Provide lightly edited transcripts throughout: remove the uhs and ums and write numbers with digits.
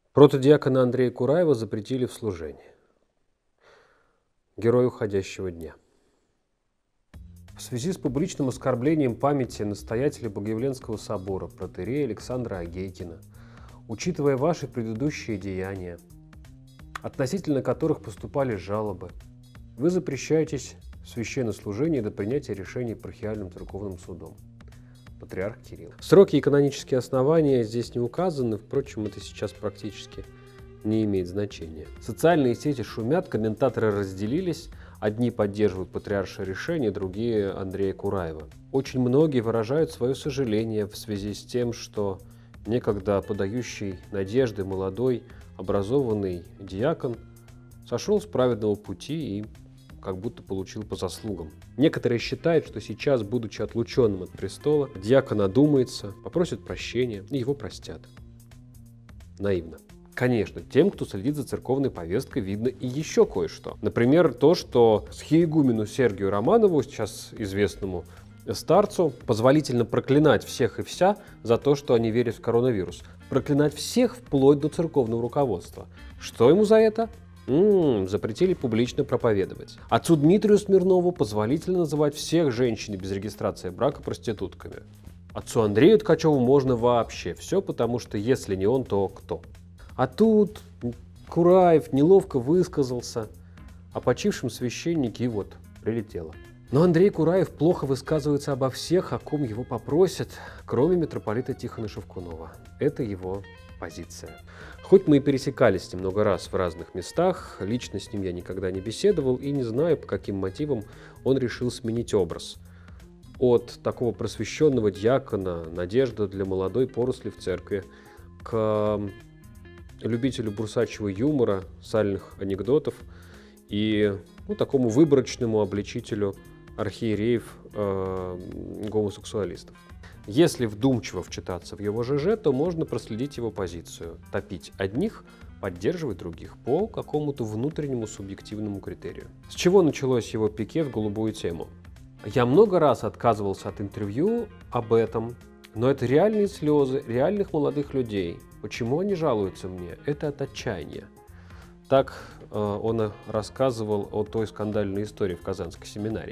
Протодиакона Андрея Кураева запретили в служении. Герой уходящего дня. В связи с публичным оскорблением памяти настоятеля Богоявленского собора протоиерея Александра Агейкина, учитывая ваши предыдущие деяния, относительно которых поступали жалобы, вы запрещаетесь в священнослужении до принятия решений епархиальным церковным судом. Патриарх Кирилл. Сроки и канонические основания здесь не указаны, впрочем, это сейчас практически не имеет значения. Социальные сети шумят, комментаторы разделились, одни поддерживают патриаршее решение, другие Андрея Кураева. Очень многие выражают свое сожаление в связи с тем, что некогда подающий надежды молодой, образованный диакон сошел с праведного пути и как будто получил по заслугам. Некоторые считают, что сейчас, будучи отлученным от престола, диакон одумается, попросит прощения и его простят. Наивно. Конечно, тем, кто следит за церковной повесткой, видно и еще кое-что. Например, то, что схиегумену Сергию Романову, сейчас известному старцу, позволительно проклинать всех и вся за то, что они верят в коронавирус. Проклинать всех вплоть до церковного руководства. Что ему за это? Запретили публично проповедовать. Отцу Дмитрию Смирнову позволительно называть всех женщин без регистрации брака проститутками. Отцу Андрею Ткачеву можно вообще все, потому что если не он, то кто? А тут Кураев неловко высказался о почившем священнике, и вот, прилетело. Но Андрей Кураев плохо высказывается обо всех, о ком его попросят, кроме митрополита Тихона Шевкунова. Это его позиция. Хоть мы и пересекались немного раз в разных местах, лично с ним я никогда не беседовал и не знаю, по каким мотивам он решил сменить образ. От такого просвещенного диакона, надежда для молодой поросли в церкви, к любителю бурсачьего юмора, сальных анекдотов и такому выборочному обличителю архиереев гомосексуалистов. Если вдумчиво вчитаться в его ЖЖ, то можно проследить его позицию. Топить одних, поддерживать других по какому-то внутреннему субъективному критерию. С чего началось его пике в голубую тему? Я много раз отказывался от интервью об этом, но это реальные слезы реальных молодых людей. Почему они жалуются мне? Это от отчаяния. Так он рассказывал о той скандальной истории в Казанской семинарии.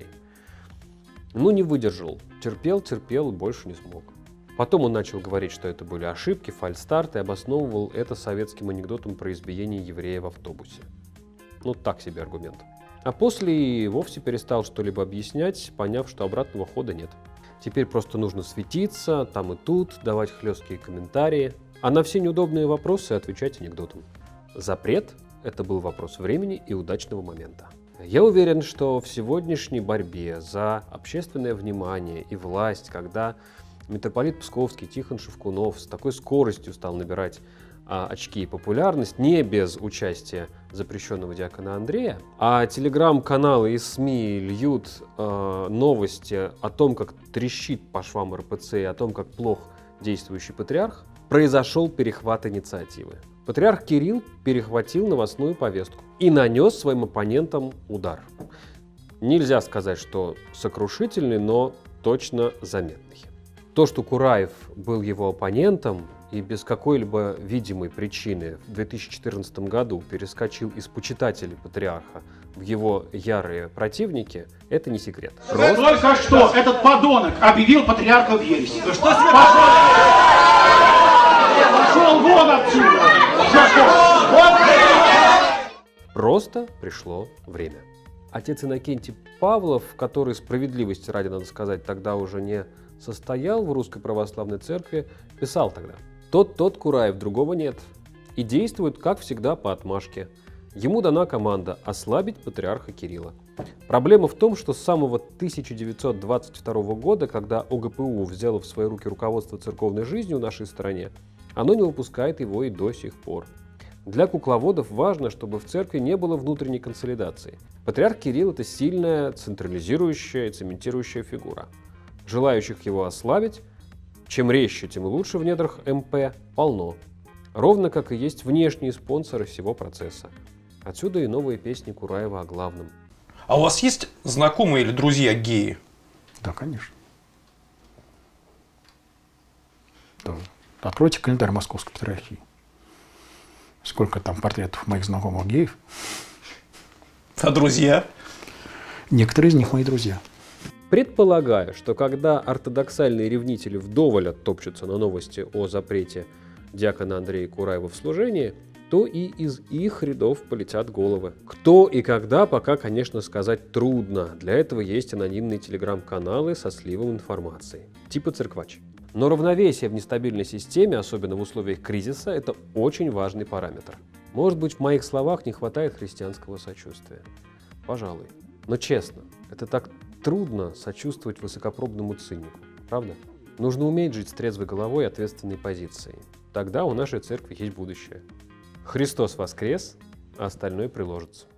Не выдержал. Терпел и больше не смог. Потом он начал говорить, что это были ошибки, фальстарты, и обосновывал это советским анекдотом про избиение еврея в автобусе. Так себе аргумент. А после и вовсе перестал что-либо объяснять, поняв, что обратного хода нет. Теперь просто нужно светиться, там и тут, давать хлесткие комментарии, а на все неудобные вопросы отвечать анекдотом. Запрет – это был вопрос времени и удачного момента. Я уверен, что в сегодняшней борьбе за общественное внимание и власть, когда митрополит Псковский Тихон Шевкунов с такой скоростью стал набирать очки и популярность, не без участия запрещенного диакона Андрея, а телеграм-каналы и СМИ льют новости о том, как трещит по швам РПЦ и о том, как плох действующий патриарх, произошел перехват инициативы. Патриарх Кирилл перехватил новостную повестку и нанес своим оппонентам удар. Нельзя сказать, что сокрушительный, но точно заметный. То, что Кураев был его оппонентом и без какой-либо видимой причины в 2014 году перескочил из почитателей патриарха в его ярые противники, это не секрет. Только что этот подонок объявил патриарха в ереси. Пошел вон отсюда! Просто пришло время. Отец Иннокентий Павлов, который, справедливости ради, надо сказать, тогда уже не состоял в Русской Православной Церкви, писал тогда: тот Кураев, другого нет. И действует, как всегда, по отмашке. Ему дана команда ослабить патриарха Кирилла. Проблема в том, что с самого 1922 года, когда ОГПУ взяло в свои руки руководство церковной жизнью в нашей стране, оно не выпускает его и до сих пор. Для кукловодов важно, чтобы в церкви не было внутренней консолидации. Патриарх Кирилл – это сильная, централизирующая и цементирующая фигура. Желающих его ослабить, чем резче, тем лучше в недрах МП, полно. Ровно как и есть внешние спонсоры всего процесса. Отсюда и новые песни Кураева о главном. А у вас есть знакомые или друзья геи? Да, конечно. Да. Откройте календарь Московской Патриархии. Сколько там портретов моих знакомых геев. А друзья? Некоторые из них мои друзья. Предполагаю, что когда ортодоксальные ревнители вдоволь оттопчутся на новости о запрете диакона Андрея Кураева в служении, то и из их рядов полетят головы. Кто и когда, пока, конечно, сказать трудно. Для этого есть анонимные телеграм-каналы со сливом информации, типа «Церквач». Но равновесие в нестабильной системе, особенно в условиях кризиса, это очень важный параметр. Может быть, в моих словах не хватает христианского сочувствия. Пожалуй. Но честно, это так трудно сочувствовать высокопробному цинику, правда? Нужно уметь жить с трезвой головой и ответственной позицией. Тогда у нашей церкви есть будущее. Христос воскрес, а остальное приложится.